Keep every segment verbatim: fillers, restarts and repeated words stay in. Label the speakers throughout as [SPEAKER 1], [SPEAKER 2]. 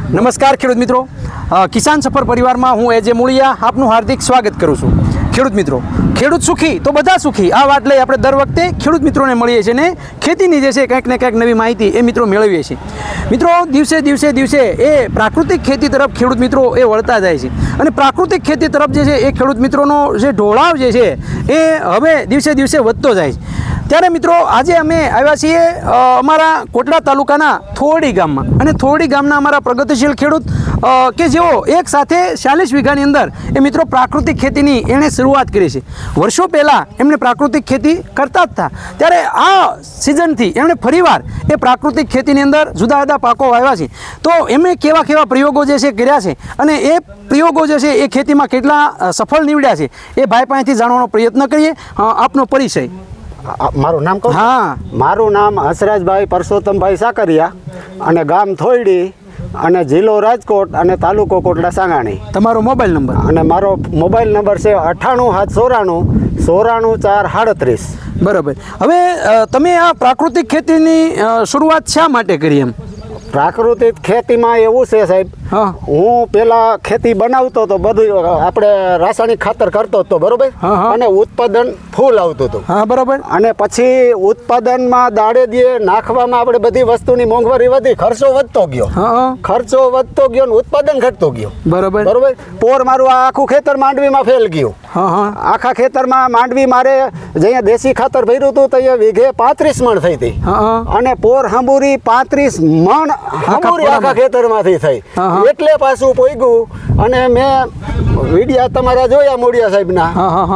[SPEAKER 1] નમસ્કાર ખેડૂત મિત્રો, કિસાન સફર પરિવારમાં હું એજે મૂળિયા આપનું હાર્દિક સ્વાગત કરું છું। ખેડૂત મિત્રો, ખેડૂત સુખી તો બધા સુખી, આ વાત લઈ આપણે દર વખતે ખેડૂત મિત્રોને મળીએ છીએ ને ખેતીની જે છે કંઈક ને કંઈક નવી માહિતી એ મિત્રો મેળવીએ છીએ। મિત્રો, દિવસે દિવસે દિવસે એ પ્રાકૃતિક ખેતી તરફ ખેડૂત મિત્રો એ વળતા જાય છે અને પ્રાકૃતિક ખેતી તરફ જે છે એ ખેડૂત મિત્રોનો જે ઢોળાવ જે છે એ હવે દિવસે દિવસે વધતો જાય છે। ત્યારે મિત્રો, આજે અમે આવ્યા છીએ અમારા કોટડા તાલુકાના થોરડી ગામમાં અને થોરડી ગામના અમારા પ્રગતિશીલ ખેડૂત કે જેઓ એક સાથે ચાલીસ વીઘાની અંદર એ મિત્રો પ્રાકૃતિક ખેતીની એણે શરૂઆત કરી છે। વર્ષો પહેલાં એમણે પ્રાકૃતિક ખેતી કરતા જ હતા, ત્યારે આ સિઝનથી એમણે ફરીવાર એ પ્રાકૃતિક ખેતીની અંદર જુદા જુદા પાકો વાવ્યા છે। તો એમણે કેવા કેવા પ્રયોગો જે છે કર્યા છે અને એ પ્રયોગો જે છે એ ખેતીમાં કેટલા સફળ નીવડ્યા છે એ ભાઈ પાસેથી જાણવાનો પ્રયત્ન કરીએ। આપનો પરિચય?
[SPEAKER 2] મારું નામ કહું?
[SPEAKER 1] હા,
[SPEAKER 2] મારું નામ હસરાજભાઈ પરસોત્તમભાઈ સાકરિયા અને ગામ થોયડી અને જિલ્લો રાજકોટ અને તાલુકો કોટડા સાંગાણી।
[SPEAKER 1] તમારો મોબાઈલ નંબર?
[SPEAKER 2] અને મારો મોબાઈલ નંબર છે અઠ્ઠાણું સાત ચોરાણું ચોરાણું ચાર સાડત્રીસ।
[SPEAKER 1] બરાબર। હવે તમે આ પ્રાકૃતિક ખેતીની શરૂઆત શા માટે કરી? એમ
[SPEAKER 2] પ્રાકૃતિક ખેતીમાં એવું છે સાહેબ, હું પેલા ખેતી બનાવતો તો બધું આપણે રાસાયણિક ખાતર કરતો હતો, બરોબર, અને ઉત્પાદન ફૂલ આવતું હતું।
[SPEAKER 1] હા, બરાબર।
[SPEAKER 2] અને પછી ઉત્પાદનમાં દાડે દીએ નાખવામાં આપણે બધી વસ્તુની મોંઘવારી વધી, ખર્ચો વધતો ગયો, ખર્ચો વધતો ગયો ને ઉત્પાદન ઘટતું ગયું,
[SPEAKER 1] બરાબર
[SPEAKER 2] બરોબર। પોર મારું આ આખું ખેતર માંડવીમાં ફેલ ગયું। આખા ખેતરમાં માંડવી મારે જ્યાં દેશી ખાતર ભર્યું હતું ત્યાં વીઘે પાંત્રીસ મણ થઈ હતી અને પોર હંબુરી પાંત્રીસ મણ હંબુરી આખા ખેતરમાંથી થઈ, એટલે પાછું પોઈગું અને મેં વિડિયા તમારા જોયા મોડિયા સાહેબના,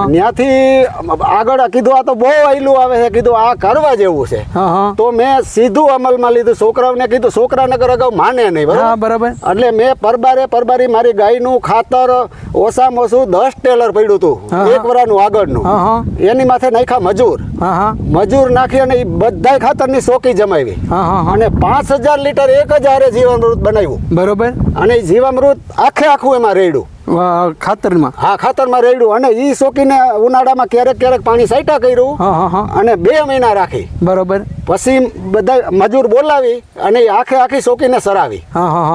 [SPEAKER 2] ત્યાંથી આગળ કીધું આ તો બહુ આયલું આવે છે, કીધું આ કરવા જેવું છે, તો મેં સીધું અમલમાં લીધું। છોકરાઓને કીધું, છોકરા નગર અગાઉ માને નહીં, બરાબર, એટલે મેં પરબારે પરબારી મારી ગાયનું ખાતર ઓછામાં ઓછું દસ ટેલર પડ્યું હતું એક વરાનું આગળનું, એની માથે નાખ્યા મજૂર, મજૂર નાખી અને એ બધા ખાતરની ચોકી જમાવી અને પાંચ હજાર લીટર એક હજારે જીવામૃત બનાવ્યું, બરોબર, અને જીવામૃત આખે આખું એમાં રેડ્યું ખાતરમાં, હા ખાતરમાં રેડ્યું અને એ ચોકીને ઉનાળામાં ક્યારેક ક્યારેક પાણી સાઈટા કર્યું અને બે મહિના રાખી, બરોબર, પછી બધા મજૂર બોલાવી અને આખે આખી ચોકીને સરાવી,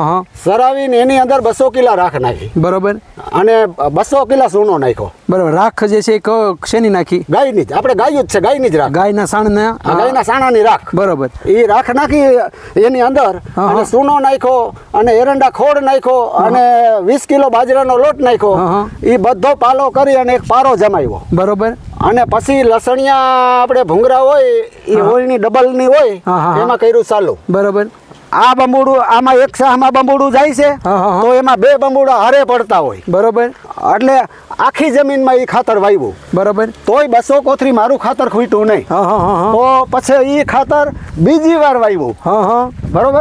[SPEAKER 2] સરાવીને એની અંદર બસો કિલા રાખ નાખી, બરોબર, અને બસો કિલા સૂનો નાખ્યો, બરોબર।
[SPEAKER 1] રાખ જે છે શેની નાખી?
[SPEAKER 2] ગાયની જ, આપણે ગાયું જ છે, ગાયની જ રાખ,
[SPEAKER 1] ગાયના સાણના,
[SPEAKER 2] ગાયના સાણાની રાખ, બરોબર, એ રાખ નાખી એની અંદર અને સૂનો નાખ્યો અને એરંડા ખોડ નાખ્યો અને વીસ કિલો બાજરાનો લોટ નાખ્યો, એ બધો પાલો કરી અને એક પારો જમાવ્યો, બરોબર, અને પછી લસણિયા આપણે ભૂંગરા હોય એ ઓળની ડબલની હોય એમાં કર્યું ચાલુ, બરોબર। આ બંબુડું આમાં એક શાહમાં બંબુડું જાય છે તો એમાં બે બંબુડા હરે પડતા હોય, બરોબર, એટલે આખી જમીનમાં એ ખાતર વાવ્યું, બરોબર, તોય બસો કોથરી મારું ખાતર ખૂટ્યું નહીં, તો પછી એ ખાતર બીજી વાર વાવ્યું, બરોબર,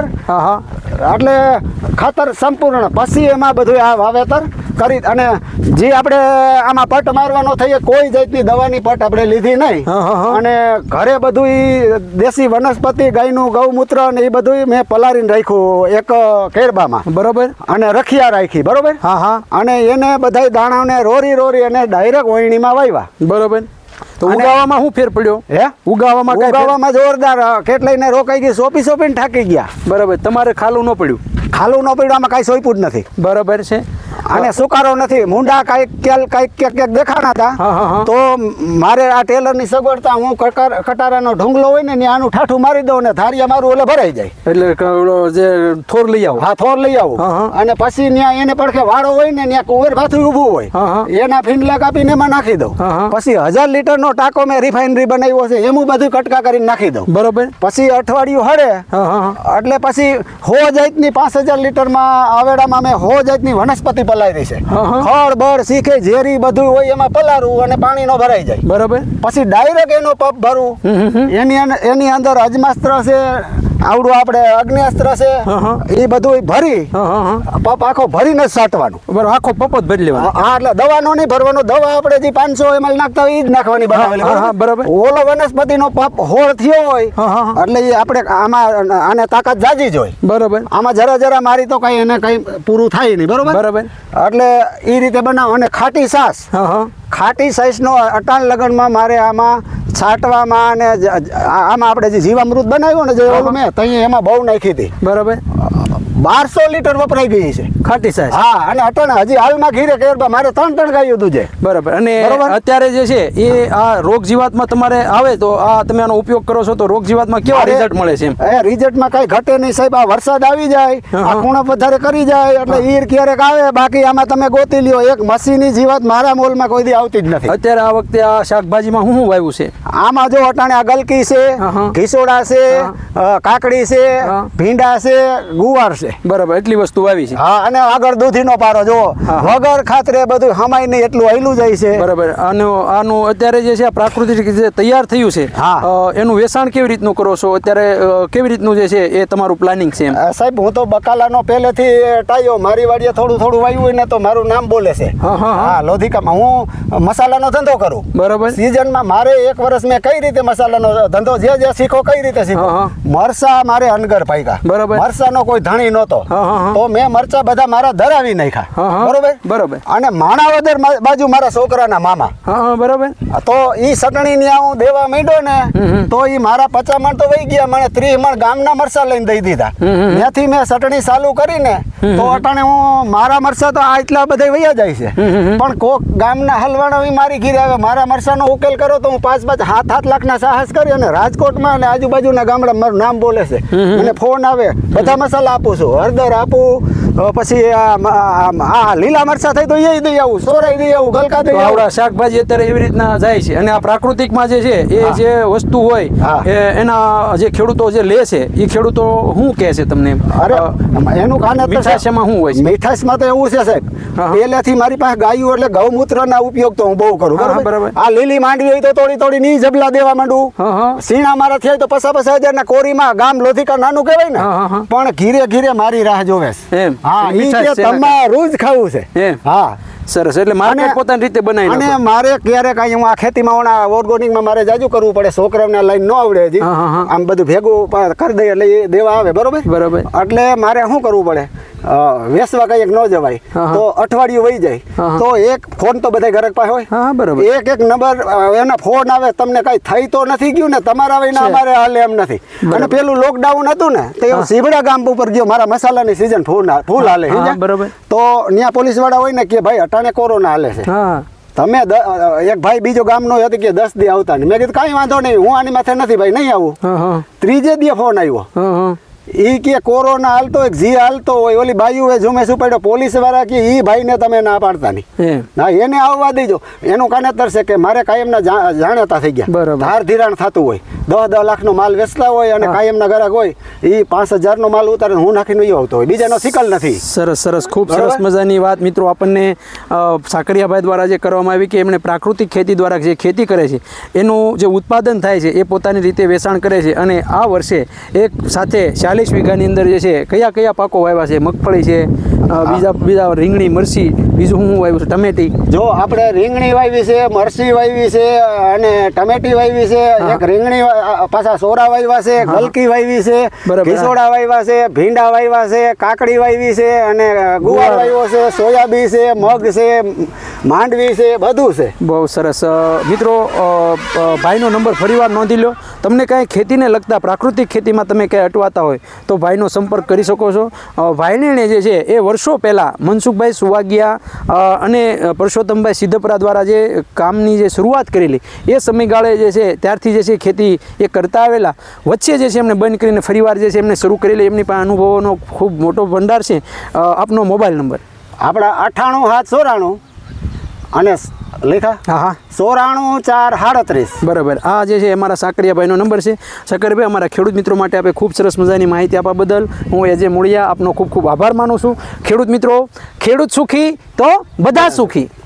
[SPEAKER 2] એટલે ખાતર સંપૂર્ણ પછી એમાં બધું આ વાવેતર કરી અને જે આપણે આમાં પટ મારવાનો થઈએ કોઈ જાતની દવાની પટ આપણે લીધી નહીં અને ઘરે બધું દેશી વનસ્પતિ ગાયનું ગૌમૂત્ર ને એ બધું મેં પલારીને રાખ્યું એક કેરબામાં, બરોબર, અને રખિયા રાખી, બરોબર, હા હા, અને એને બધા દાણાને રોરી રોરી અને ડાયરેક્ટ વણણીમાં વાવ્યા, બરોબર।
[SPEAKER 1] તો ઉગાવામાં શું ફેર પડ્યો? હે, ઉગાવામાં
[SPEAKER 2] ઉગાવામાં જોરદાર, કેટલાયને રોકાઈ ગઈ, સોંપી સોંપીને થાકી ગયા,
[SPEAKER 1] બરાબર। તમારે ખાલું ન પડ્યું?
[SPEAKER 2] ખાલું ન પડ્યું, આમાં કાંઈ સોંપ્યું જ નથી,
[SPEAKER 1] બરાબર છે,
[SPEAKER 2] અને સુકારો નથી, મુંડા કાંઈક ક્યાંક કાંઈક ક્યાંક ક્યાંક દેખાણા હતા, તો મારે આ ટેલરની સગવડતા હું કટારાનો ઢુંગલો હોય ને આનું ઠાઠું મારી દઉં ને ધારિયા મારું એટલે ભરાઈ જાય,
[SPEAKER 1] એટલે જે થોર લઈ આવું,
[SPEAKER 2] હા થોર લઈ આવું, અને પછી ત્યાં એને પડખે વાળો હોય ને ત્યાં કુવેર ભાથું ઊભું હોય એના ફીંડલા કાપીને એમાં નાખી દઉં, પછી હજાર લીટર નો ટાંકો મેં રિફાઇનરી બનાવ્યો છે એમ બધું કટકા કરીને નાખી દઉં, બરોબર, પછી અઠવાડિયું હળે એટલે પછી હો જાતની પાંચ હજાર લીટર માં આવેડામાં મેં હો જાતની વનસ્પતિ પલાવી છે, ખડ બળ શીખે ઝેરી બધું હોય એમાં પલારવું અને પાણી નો ભરાઈ જાય, બરોબર, પછી ડાયરેક્ટ એનો પપ ભરવું, એની એની અંદર અજમાસ્ત્ર છે, આવડું આપણે અગ્નિઅસ્ત્ર છે, એ બધું ભરી પપ આખો ભરીને જ સાટવાનું,
[SPEAKER 1] બરાબર, આખો પપ જ ભરી લેવાનો,
[SPEAKER 2] હા, એટલે દવાનો નહીં ભરવાનો, દવા આપણે જે પાંચસો એમએલ નાખતા હોય એ જ નાખવાની બનાવેલી, બરાબર, ઓલો વનસ્પતિ નો પપ હોળ થયો હોય એટલે એ આપણે આમાં આને તાકાત જાજી જ હોય, બરોબર, આમાં જરા જરા મારી તો કઈ એને કઈ પૂરું થાય નહીં, બરોબર, બરાબર, એટલે એ રીતે બનાવો। અને ખાટી સાસ, ખાટી સાઈઝનો અટાણ લગ્નમાં મારે આમાં છાંટવામાં અને આમાં આપણે જે જીવામૃત બનાવ્યું ને જે ઓલું મેં ત્યાં એમાં બહુ નાખી હતી, બરાબર, બારસો લીટર વપરાઈ ગઈ છે
[SPEAKER 1] ખાટી છાશ.
[SPEAKER 2] હા, અને અટાણે હજી હાલમાં ઘીરે કેરબા મારે ત્રણ ત્રણ ગાયું દૂધે.
[SPEAKER 1] બરાબર. અને
[SPEAKER 2] બરોબર.
[SPEAKER 1] અત્યારે જે છે એ આ રોગ જીવાતમાં તમારે આવે તો આ તમે આનો ઉપયોગ કરો છો તો રોગ જીવાતમાં કેવા રિઝલ્ટ મળે છે?
[SPEAKER 2] એ રિઝલ્ટમાં કઈ ઘટે નહીં સાહેબ. આ વરસાદ આવી જાય, આ કુણપ વધારે કરી જાય એટલે ઈર ક્યારેક આવે, બાકી આમાં તમે ગોતી લ્યો એક મસીની જીવાત મારા મોલમાં કોઈ દી આવતી જ નથી.
[SPEAKER 1] અત્યારે આ વખતે આ શાકભાજીમાં શું શું વાવ્યું છે?
[SPEAKER 2] આમાં જો અટાણે આ ગલકી છે, ઘીસોડા છે, કાકડી છે, ભીંડા છે, ગુવાર છે.
[SPEAKER 1] બરાબર, એટલી વસ્તુ વાવી છે.
[SPEAKER 2] હા, અને આગળ દૂધીનો પારો જો વગર ખાતરે બધું હમાય નહીં એટલું હૈલું જાય છે.
[SPEAKER 1] બરાબર. આનું આનું અત્યારે જે છે પ્રાકૃતિક જે તૈયાર થયું છે એનું વેચાણ કેવી રીતનું કરો છો અત્યારે? કેવી રીતનું જે છે એ તમારું પ્લાનિંગ છે?
[SPEAKER 2] સાહેબ હું તો બકાલાનો પહેલેથી ટાયો, મારી વાડીએ થોડું થોડું વાવ્યું હોય ને તો મારું નામ બોલે છે. હા, લોધિકામાં હું મસાલાનો ધંધો કરું. બરાબર. સીઝનમાં મારે એક વર્ષ મેં કઈ રીતે મસાલાનો ધંધો જે જે શીખો કઈ રીતે શીખો. મરસા મારે અનગર પાક્યા. બરાબર. મરસાનો કોઈ ધણી નહોતો તો મેં મરચા બધા મારા ધરાવી નાખ્યા. બરોબર. બરોબર. અને માણાવદર બાજુ મારા છોકરાના મામા. બરોબર. તો ઈ સટણી ને હું દેવા માંડ્યો ને તો ઈ મારા પચાસ મણ તો વહી ગયા, મને ત્રીસ મણ ગામના મરસા લઈને દઈ દીધા. ત્યાંથી મેં સટણી ચાલુ કરીને તો અટાણે હું મારા મરસા તો આટલા બધા વયા જાય છે, પણ કોક ગામના હલવાણો મારી ઘીરે આવે, મારા મરસાનો ઉકેલ કરો તો હું પાંચ પાંચ હાથ હાથ લાખના સાહસ કરી અને રાજકોટમાં અને આજુબાજુના ગામડા મારું નામ બોલે છે. મને ફોન આવે, બધા મસાલા આપું છું, હળદર આપું, પછી આ લીલા મરચા થાય તો એ દઈ આવું, સોરાઈ દઈ આવું, ગલકા દઈ આવું.
[SPEAKER 1] શાકભાજી અત્યારે એવી રીતના જાય છે. અને આ પ્રાકૃતિકમાં જે છે એ જે વસ્તુ હોય એના જે ખેડૂતો જે લે છે એ ખેડૂતો શું કહે છે તમને?
[SPEAKER 2] અરે એનું કાને
[SPEAKER 1] મીઠાશમાં શું હોય છે?
[SPEAKER 2] મીઠાશમાં તો એવું છે સાહેબ, પહેલેથી મારી પાસે ગાયું એટલે ગૌમૂત્રના ઉપયોગ તો હું બહુ કરું. બરાબર. આ લીલી માંડવી હોય તો થોડી થોડી ની જબલા દેવા માંડું. સીણા મારા થયા તો પચાસ પચાસ હજાર ના કોરીમાં ગામ લોધિકા નાનું કહેવાય ને, પણ ઘીરે ઘીરે મારી રાહ જોવે છે. હા, ઈ કે તમારું જ ખાવું છે. હા,
[SPEAKER 1] સરસ. એટલે માર્કેટ પોતાની રીતે બનાવી.
[SPEAKER 2] અને મારે ક્યારેક હું આ ખેતીમાં ઓર્ગોનિકમાં મારે જાજુ કરવું પડે, છોકરાઓને લાઈન ન આવડે હજી, આમ બધું ભેગું કરી દઈએ એટલે એ દેવા આવે. બરોબર. બરોબર. એટલે મારે શું કરવું પડે, વેસવા કઈ ન જવાય તો અઠવાડિયું વહી જાય તો એક ફોન તો બધા ઘરક પાસે હોય. બરોબર. એક એક નંબર એના ફોન આવે, તમને કઈ થઈ તો નથી ગયું ને, તમારા વિના અમારે હાલે એમ નથી. અને પેલું લોકડાઉન હતું ને તો એવું સીબડા ગામ ઉપર ગયો, મારા મસાલાની સીઝન ફૂલ ફૂલ હાલે. બરોબર. તો ત્યાં પોલીસ વાળા હોય ને કે ભાઈ અટાણે કોરોના હાલે છે, તમે એક ભાઈ બીજો ગામનો હતો કે દસ દી આવતા નહીં. મેં કીધું કાંઈ વાંધો નહીં, હું આની માથે નથી ભાઈ, નહીં આવું. ત્રીજે દી ફોન આવ્યો, ઈ કે કોરોના હાલતો એક જી હાલતો હોય, ઓલી બાયુ એ ઝુમેશ ઉપાડ્યો, પોલીસ વાળા કે ઈ ભાઈને તમે ના પાડતા નહીં, ના એને આવવા દેજો. એનું કાનેતર છે કે મારે કાયમના જાણતા થઈ ગયા, ધાર ધિરાણ થતું હોય, દસ દસ લાખનો માલ વેચતા હોય અને કાયમના ગ્રાહક હોય, ઈ પાંચ હજારનો માલ ઉતારે હું નાખીને આવતો હોય, બીજાનો સિકલ નથી.
[SPEAKER 1] સરસ સરસ, ખૂબ સરસ મજાની વાત મિત્રો આપણને સાકરિયાભાઈ દ્વારા જે કરવામાં આવી કે એમણે પ્રાકૃતિક ખેતી દ્વારા જે ખેતી કરે છે એનું જે ઉત્પાદન થાય છે એ પોતાની રીતે વેચાણ કરે છે. અને આ વર્ષે એક સાથે ચાલીસ વીઘાની અંદર જે છે કયા કયા પાકો વાવ્યા છે? મગફળી છે, બીજા બીજા રીંગણી, મરસી, બીજું શું વાવ્યું છે? ટમેટી.
[SPEAKER 2] જો આપણે રીંગણી વાવી છે, મરસી વાવી છે અને ટમેટી વાવી છે, એક રીંગણી પાછા સોરા વાવ્યા છે, ગલકી વાવી છે, ઘીસોડા વાવ્યા છે, ભીંડા વાવ્યા છે, કાકડી વાવી છે અને ગુવાર વાવ્યો છે, સોયાબીન છે, મગ છે, માંડવી છે, બધું છે.
[SPEAKER 1] બહુ સરસ. મિત્રો ભાઈનો નંબર ફરીવાર નોંધી લો. તમને કાંઈ ખેતીને લગતા પ્રાકૃતિક ખેતીમાં તમે કાંઈ અટવાતા હોય તો ભાઈનો સંપર્ક કરી શકો છો. ભાઈને જે છે એ વર્ષો પહેલાં મનસુખભાઈ સુવાગિયા અને પરસોત્તમભાઈ સિદ્ધપરા દ્વારા જે કામની જે શરૂઆત કરેલી એ સમયગાળે જે છે ત્યારથી જે છે ખેતી એ કરતા આવેલા. વચ્ચે જે છે એમને બંધ કરીને ફરીવાર જે છે એમને શરૂ કરેલી, એમની પાસે અનુભવોનો ખૂબ મોટો ભંડાર છે. આપનો મોબાઈલ નંબર?
[SPEAKER 2] આપણા અઠ્ઠાણું સાત ચોરાણું અને લેખા હા હા ચોરાણું ચાર સાડત્રીસ.
[SPEAKER 1] બરાબર. આ જે છે અમારા સાકરિયાભાઈનો નંબર છે. સાકરિયાભાઈ, અમારા ખેડૂત મિત્રો માટે આપણે ખૂબ સરસ મજાની માહિતી આપવા બદલ હું એજે મૂળિયા આપનો ખૂબ ખૂબ આભાર માનું છું. ખેડૂત મિત્રો, ખેડૂત સુખી તો બધા સુખી.